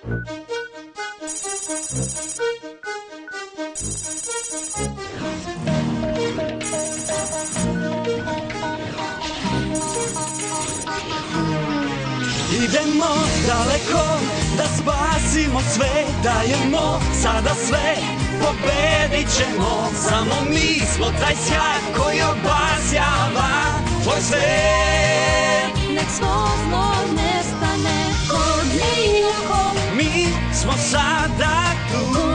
Idemo daleko da spasimo sve, dajemo sada sve, pobedit ćemo. Samo mi smo taj sjaj koji obasjava tvoj svet. Nek svo zlo nestane kod nikog. Mi smo sada tu.